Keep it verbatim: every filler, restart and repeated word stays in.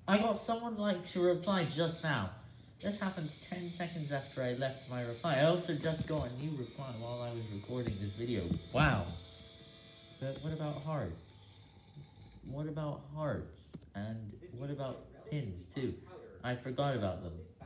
I got someone like to reply just now. This happened ten seconds after I left my reply. I also just got a new reply while I was recording this video. Wow. But what about hearts? What about hearts? And what about pins too? I forgot about them.